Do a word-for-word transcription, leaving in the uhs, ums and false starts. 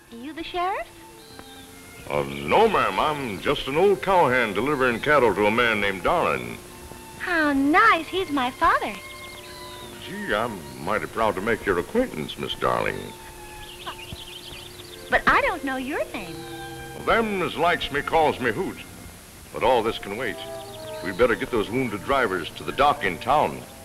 Are you the sheriff? Uh, no, ma'am. I'm just an old cowhand delivering cattle to a man named Darling. How nice. He's my father. Gee, I'm mighty proud to make your acquaintance, Miss Darling. But I don't know your name. Well, them as likes me calls me Hoot. But all this can wait. We'd better get those wounded drivers to the dock in town.